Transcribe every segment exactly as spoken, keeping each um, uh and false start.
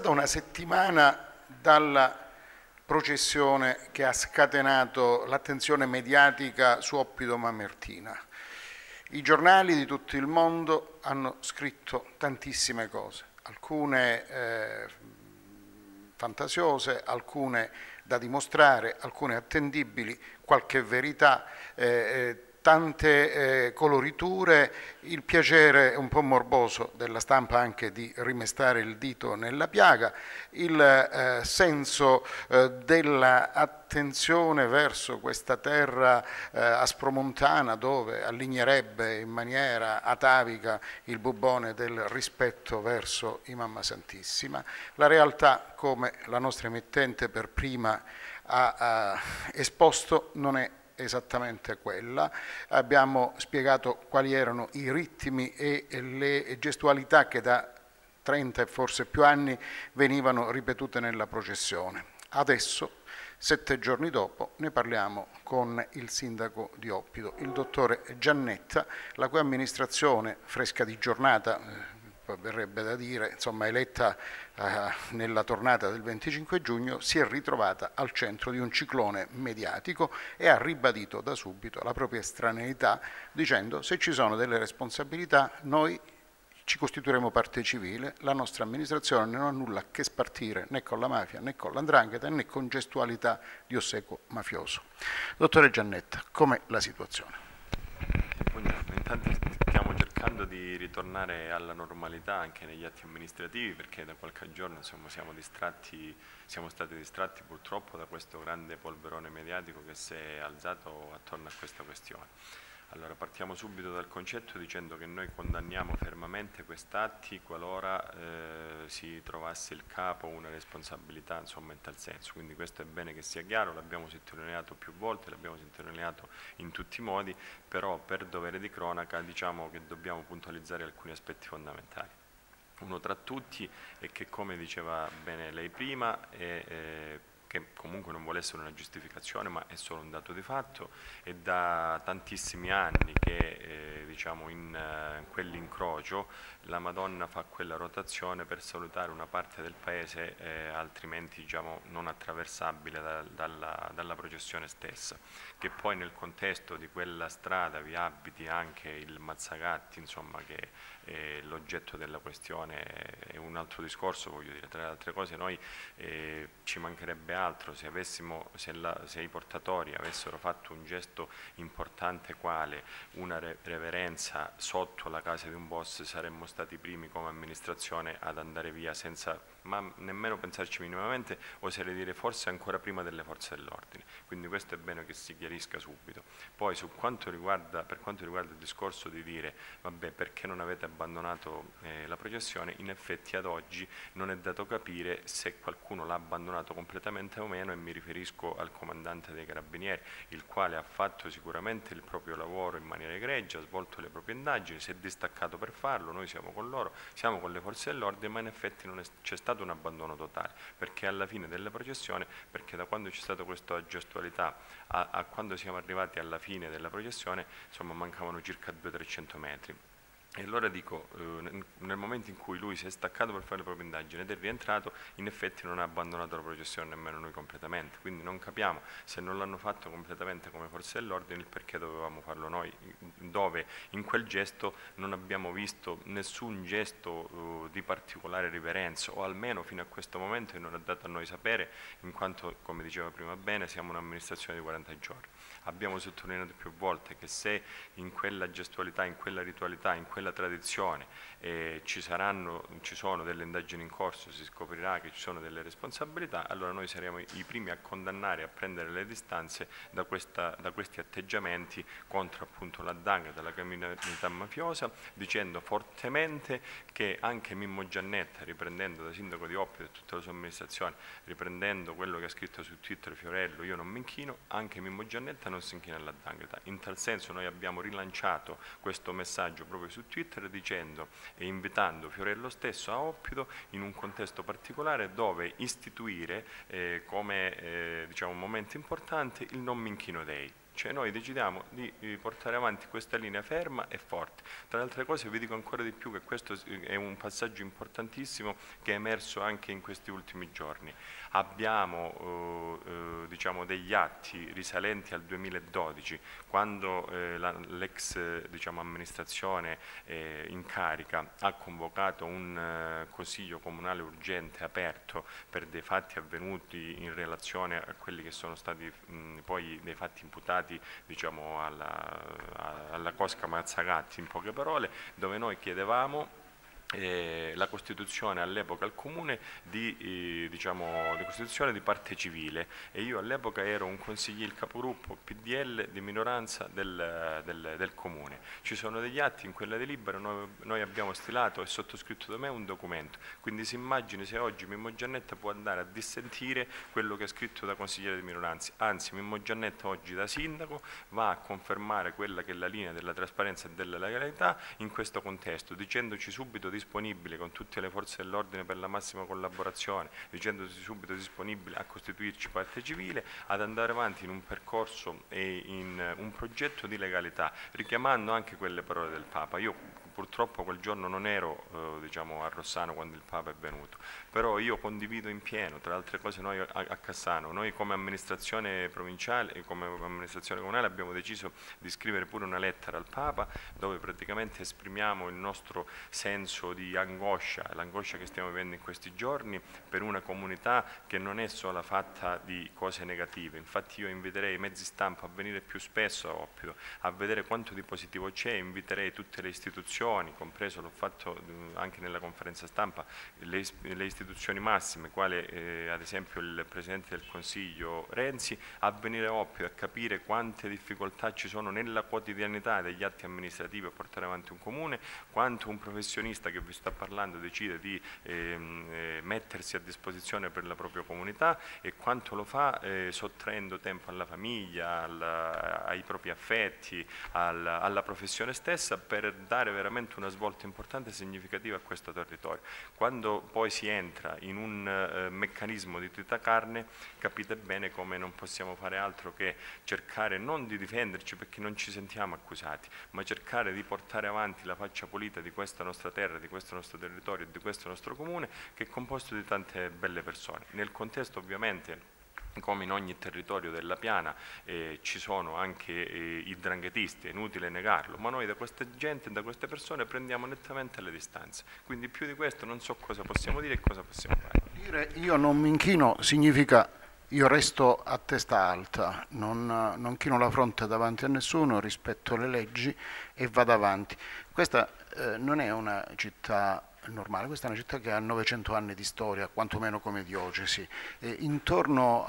passata una settimana dalla processione che ha scatenato l'attenzione mediatica su Oppido Mamertina. I giornali di tutto il mondo hanno scritto tantissime cose, alcune eh, fantasiose, alcune da dimostrare, alcune attendibili, qualche verità, eh, tante eh, coloriture, il piacere un po' morboso della stampa anche di rimestare il dito nella piaga, il eh, senso eh, dell'attenzione verso questa terra eh, aspromontana dove allignerebbe in maniera atavica il bubbone del rispetto verso Mamma Santissima. La realtà, come la nostra emittente per prima ha, ha esposto, non è esattamente quella. Abbiamo spiegato quali erano i ritmi e le gestualità che da trenta e forse più anni venivano ripetute nella processione. Adesso, sette giorni dopo, ne parliamo con il sindaco di Oppido, il dottore Giannetta, la cui amministrazione, fresca di giornata, verrebbe da dire, insomma, eletta eh, nella tornata del venticinque giugno, si è ritrovata al centro di un ciclone mediatico e ha ribadito da subito la propria estraneità, dicendo: se ci sono delle responsabilità noi ci costituiremo parte civile, la nostra amministrazione non ha nulla a che spartire né con la mafia né con l'andrangheta né con gestualità di ossequio mafioso. Dottore Giannetta, com'è la situazione? Buongiorno, intanto stiamo cercando di ritornare alla normalità anche negli atti amministrativi, perché da qualche giorno insomma, siamo, distratti, siamo stati distratti purtroppo da questo grande polverone mediatico che si è alzato attorno a questa questione. Allora, partiamo subito dal concetto dicendo che noi condanniamo fermamente quest'atti qualora eh, si trovasse il capo una responsabilità, insomma, in tal senso. Quindi questo è bene che sia chiaro, l'abbiamo sottolineato più volte, l'abbiamo sottolineato in tutti i modi, però per dovere di cronaca diciamo che dobbiamo puntualizzare alcuni aspetti fondamentali. Uno tra tutti è che, come diceva bene lei prima, è, è che comunque non vuole essere una giustificazione ma è solo un dato di fatto, è da tantissimi anni che eh, diciamo in eh, quell'incrocio la Madonna fa quella rotazione per salutare una parte del paese eh, altrimenti diciamo non attraversabile da, dalla, dalla processione stessa, che poi nel contesto di quella strada vi abiti anche il Mazzagatti, insomma, che è l'oggetto della questione, è un altro discorso, voglio dire. Tra le altre cose noi eh, ci mancherebbe altro se, avessimo, se, la, se i portatori avessero fatto un gesto importante quale una re reverenza sotto la casa di un boss, saremmo stati i primi come amministrazione ad andare via senza ma nemmeno pensarci minimamente, oserei dire forse ancora prima delle forze dell'ordine. Quindi questo è bene che si chiarisca subito. Poi su quanto riguarda, per quanto riguarda il discorso di dire vabbè perché non avete abbandonato eh, la processione, in effetti ad oggi non è dato capire se qualcuno l'ha abbandonato completamente o meno, e mi riferisco al comandante dei Carabinieri, il quale ha fatto sicuramente il proprio lavoro in maniera egregia, ha svolto le proprie indagini, si è distaccato per farlo, noi siamo con loro, siamo con le forze dell'ordine, ma in effetti non c'è stato un abbandono totale, perché alla fine della processione, perché da quando c'è stata questa gestualità a, a quando siamo arrivati alla fine della processione, insomma mancavano circa duecento trecento metri. E allora dico, eh, nel momento in cui lui si è staccato per fare le proprie indagini ed è rientrato, in effetti non ha abbandonato la processione nemmeno noi completamente, quindi non capiamo se non l'hanno fatto completamente come forze dell'ordine il perché dovevamo farlo noi, dove in quel gesto non abbiamo visto nessun gesto uh, di particolare riverenza, o almeno fino a questo momento non è dato a noi sapere, in quanto, come diceva prima bene, siamo un'amministrazione di quaranta giorni. Abbiamo sottolineato più volte che se in quella gestualità, in quella ritualità, in quella tradizione eh, ci saranno, ci sono delle indagini in corso, si scoprirà che ci sono delle responsabilità, allora noi saremo i primi a condannare, a prendere le distanze da, questa, da questi atteggiamenti contro appunto la 'ndrangheta, la criminalità mafiosa, dicendo fortemente che anche Mimmo Giannetta, riprendendo da sindaco di Oppido e tutta la sua amministrazione, riprendendo quello che ha scritto su Twitter Fiorello, io non mi inchino, anche Mimmo Giannetta non si inchina alla 'ndrangheta. In tal senso noi abbiamo rilanciato questo messaggio proprio su Twitter dicendo e invitando Fiorello stesso a Oppido in un contesto particolare dove istituire eh, come eh, diciamo, un momento importante il non mi inchino dei. cioè noi decidiamo di, di portare avanti questa linea ferma e forte. Tra le altre cose vi dico ancora di più che questo è un passaggio importantissimo che è emerso anche in questi ultimi giorni. Abbiamo eh, eh, diciamo degli atti risalenti al duemiladodici, quando eh, l'ex diciamo, amministrazione eh, in carica ha convocato un eh, consiglio comunale urgente aperto per dei fatti avvenuti in relazione a quelli che sono stati mh, poi dei fatti imputati diciamo, alla, alla cosca Mazzagatti, in poche parole, dove noi chiedevamo Eh, la costituzione all'epoca al comune di, eh, diciamo, di costituzione di parte civile, e io all'epoca ero un consigliere, il capogruppo P D L di minoranza del, del, del comune. Ci sono degli atti in quella delibera, noi, noi abbiamo stilato e sottoscritto da me un documento, quindi si immagini se oggi Mimmo Giannetta può andare a dissentire quello che è scritto da consigliere di minoranza, anzi Mimmo Giannetta oggi da sindaco va a confermare quella che è la linea della trasparenza e della legalità in questo contesto, dicendoci subito disponibile con tutte le forze dell'ordine per la massima collaborazione, dicendosi subito disponibile a costituirci parte civile, ad andare avanti in un percorso e in un progetto di legalità, richiamando anche quelle parole del Papa. Io purtroppo quel giorno non ero eh, diciamo, a Rossano quando il Papa è venuto, però io condivido in pieno, tra le altre cose noi a, a Cassano, noi come amministrazione provinciale e come amministrazione comunale abbiamo deciso di scrivere pure una lettera al Papa dove praticamente esprimiamo il nostro senso di angoscia, l'angoscia che stiamo vivendo in questi giorni per una comunità che non è solo fatta di cose negative. Infatti io inviterei i mezzi stampa a venire più spesso a Oppido, a vedere quanto di positivo c'è, inviterei tutte le istituzioni, compreso, l'ho fatto anche nella conferenza stampa, le, le istituzioni massime, quale eh, ad esempio il Presidente del Consiglio Renzi, a venire a Oppido, a capire quante difficoltà ci sono nella quotidianità degli atti amministrativi a portare avanti un comune, quanto un professionista che vi sta parlando decide di ehm, eh, mettersi a disposizione per la propria comunità e quanto lo fa eh, sottraendo tempo alla famiglia, alla, ai propri affetti, alla, alla professione stessa per dare veramente una svolta importante e significativa a questo territorio. Quando poi si entra in un eh, meccanismo di tritacarne capite bene come non possiamo fare altro che cercare non di difenderci perché non ci sentiamo accusati, ma cercare di portare avanti la faccia pulita di questa nostra terra, di questo nostro territorio, di questo nostro comune che è composto di tante belle persone. Nel contesto ovviamente come in ogni territorio della Piana eh, ci sono anche eh, i 'ndranghetisti, è inutile negarlo, ma noi da questa gente e da queste persone prendiamo nettamente le distanze, quindi più di questo non so cosa possiamo dire e cosa possiamo fare. Dire io non mi inchino significa io resto a testa alta, non, non chino la fronte davanti a nessuno, rispetto le leggi e vado avanti. Questa eh, non è una città normale, questa è una città che ha novecento anni di storia, quantomeno come diocesi. E intorno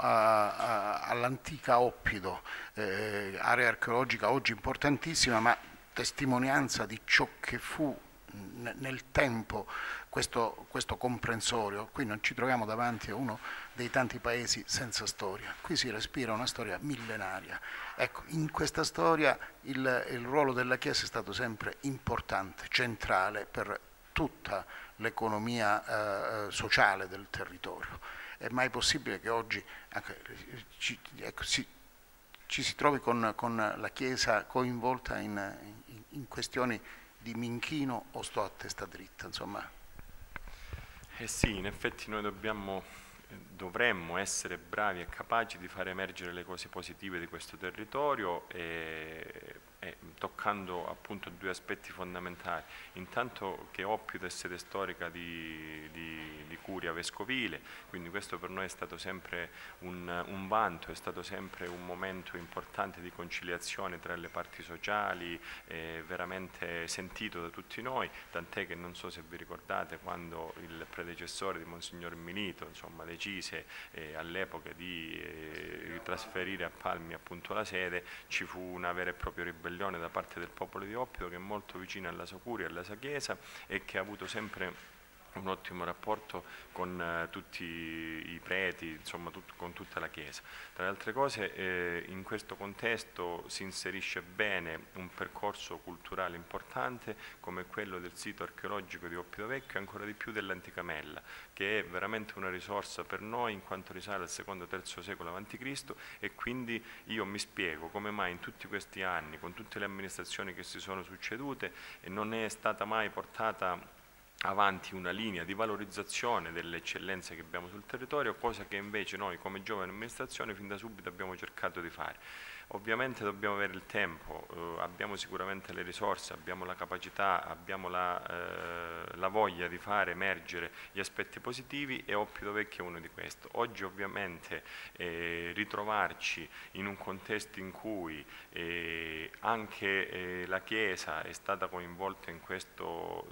all'antica Oppido, eh, area archeologica oggi importantissima, ma testimonianza di ciò che fu nel tempo questo, questo comprensorio. Qui non ci troviamo davanti a uno dei tanti paesi senza storia, qui si respira una storia millenaria. Ecco, in questa storia il, il ruolo della Chiesa è stato sempre importante, centrale per tutta l'economia eh, sociale del territorio. È mai possibile che oggi anche, ci, ecco, si, ci si trovi con, con la Chiesa coinvolta in, in, in questioni di mi inchino o sto a testa dritta, insomma? Eh sì, in effetti noi dobbiamo, dovremmo essere bravi e capaci di far emergere le cose positive di questo territorio e, e toccando appunto due aspetti fondamentali. Intanto che Oppido è sede storica di, di, di curia vescovile, quindi questo per noi è stato sempre un, un vanto, è stato sempre un momento importante di conciliazione tra le parti sociali, eh, veramente sentito da tutti noi, tant'è che non so se vi ricordate quando il predecessore di Monsignor Milito insomma, decise eh, all'epoca di eh, trasferire a Palmi appunto la sede, ci fu una vera e propria ribellione da parte del popolo di Oppido che è molto vicino alla sua curia, alla sua chiesa e che ha avuto sempre un ottimo rapporto con eh, tutti i preti, insomma tut, con tutta la Chiesa. Tra le altre cose eh, in questo contesto si inserisce bene un percorso culturale importante come quello del sito archeologico di Oppido Vecchio e ancora di più dell'Antica Mella, che è veramente una risorsa per noi in quanto risale al secondo terzo secolo avanti Cristo, e quindi io mi spiego come mai in tutti questi anni, con tutte le amministrazioni che si sono succedute, e non è stata mai portata avanti una linea di valorizzazione delle eccellenze che abbiamo sul territorio, cosa che invece noi come giovane amministrazione fin da subito abbiamo cercato di fare. Ovviamente dobbiamo avere il tempo, eh, abbiamo sicuramente le risorse, abbiamo la capacità, abbiamo la, eh, la voglia di fare emergere gli aspetti positivi, e Oppido Vecchio è uno di questi. Oggi ovviamente eh, ritrovarci in un contesto in cui eh, anche eh, la Chiesa è stata coinvolta in questo,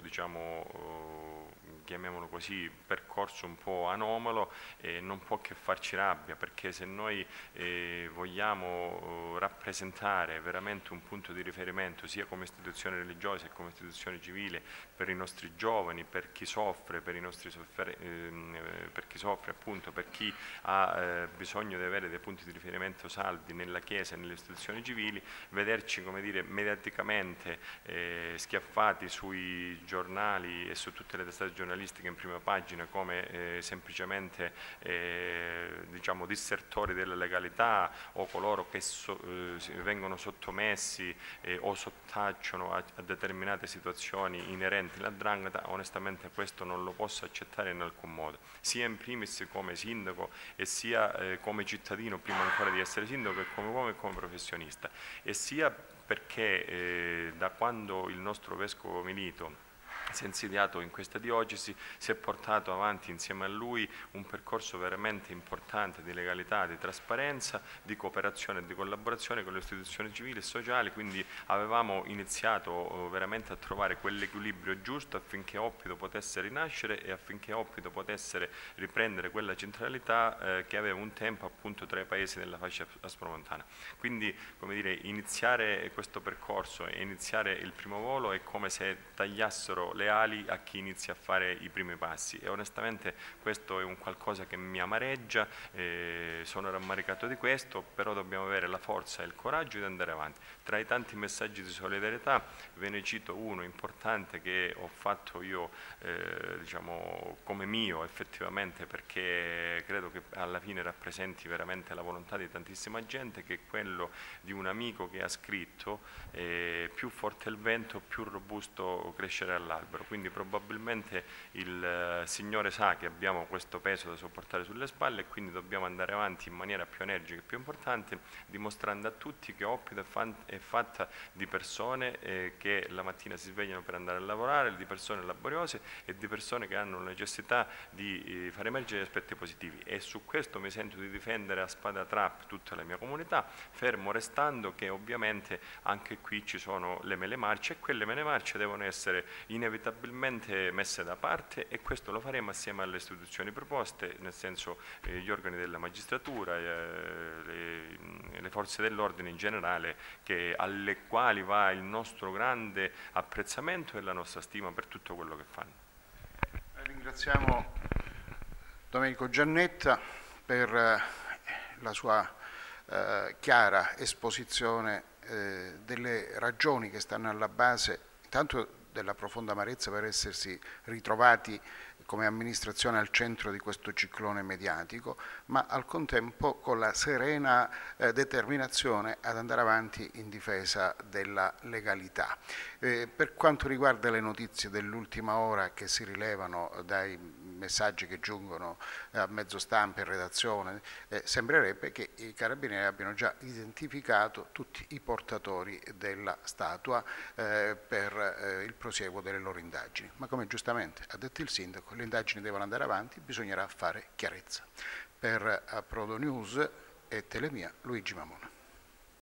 diciamo, eh, chiamiamolo così, percorso un po' anomalo, eh, non può che farci rabbia, perché se noi eh, vogliamo eh, rappresentare veramente un punto di riferimento sia come istituzione religiosa che come istituzione civile per i nostri giovani, per chi soffre, per, i nostri soffer- ehm, per chi soffre appunto, per chi ha eh, bisogno di avere dei punti di riferimento saldi nella Chiesa e nelle istituzioni civili, vederci, come dire, mediaticamente eh, schiaffati sui giornali e su tutte le testate giornalistiche in prima pagina come eh, semplicemente eh, diciamo dissertori della legalità, o coloro che so, eh, vengono sottomessi eh, o sottacciono a, a determinate situazioni inerenti alla 'ndrangheta, onestamente questo non lo posso accettare in alcun modo, sia in primis come sindaco e sia eh, come cittadino prima ancora di essere sindaco, e come uomo e come professionista, e sia perché eh, da quando il nostro vescovo Milito si è insediato in questa diocesi, si è portato avanti insieme a lui un percorso veramente importante di legalità, di trasparenza, di cooperazione e di collaborazione con le istituzioni civili e sociali, quindi avevamo iniziato veramente a trovare quell'equilibrio giusto affinché Oppido potesse rinascere e affinché Oppido potesse riprendere quella centralità eh, che aveva un tempo appunto tra i paesi della fascia aspromontana. Quindi, come dire, iniziare questo percorso e iniziare il primo volo è come se tagliassero le ali a chi inizia a fare i primi passi, e onestamente questo è un qualcosa che mi amareggia, eh, sono rammaricato di questo, però dobbiamo avere la forza e il coraggio di andare avanti. Tra i tanti messaggi di solidarietà ve ne cito uno importante che ho fatto io eh, diciamo come mio effettivamente, perché credo che alla fine rappresenti veramente la volontà di tantissima gente, che è quello di un amico che ha scritto eh, più forte il vento, più robusto crescerà l'albero. Quindi probabilmente il eh, Signore sa che abbiamo questo peso da sopportare sulle spalle, e quindi dobbiamo andare avanti in maniera più energica e più importante, dimostrando a tutti che Oppido è, fan, è fatta di persone eh, che la mattina si svegliano per andare a lavorare, di persone laboriose e di persone che hanno la necessità di eh, far emergere gli aspetti positivi, e su questo mi sento di difendere a spada tratta tutta la mia comunità, fermo restando che ovviamente anche qui ci sono le mele marce, e quelle mele marce devono essere inevitabilmente messe da parte, e questo lo faremo assieme alle istituzioni proposte, nel senso eh, gli organi della magistratura, eh, le, le forze dell'ordine in generale, che, alle quali va il nostro grande apprezzamento e la nostra stima per tutto quello che fanno. Ringraziamo Domenico Giannetta per eh, la sua eh, chiara esposizione eh, delle ragioni che stanno alla base intanto della profonda amarezza per essersi ritrovati come amministrazione al centro di questo ciclone mediatico, ma al contempo con la serena eh, determinazione ad andare avanti in difesa della legalità. Eh, per quanto riguarda le notizie dell'ultima ora che si rilevano dai messaggi che giungono a mezzo stampa e redazione, eh, sembrerebbe che i carabinieri abbiano già identificato tutti i portatori della statua eh, per eh, il prosieguo delle loro indagini. Ma come giustamente ha detto il sindaco, le indagini devono andare avanti, bisognerà fare chiarezza. Per Approdo News e Telemia, Luigi Mamona.